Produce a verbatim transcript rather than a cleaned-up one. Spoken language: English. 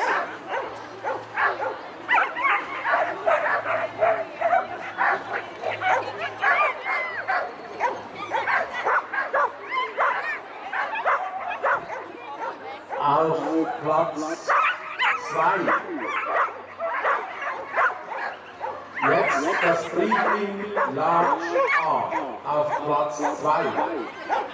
Auf Platz zwei. Jetzt das Briefing Large A auf Platz zwei.